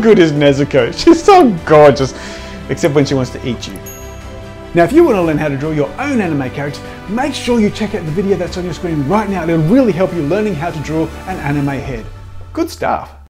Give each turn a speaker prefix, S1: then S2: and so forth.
S1: good is Nezuko? She's so gorgeous, except when she wants to eat you. Now, if you want to learn how to draw your own anime characters, make sure you check out the video that's on your screen right now. It'll really help you learning how to draw an anime head. Good stuff.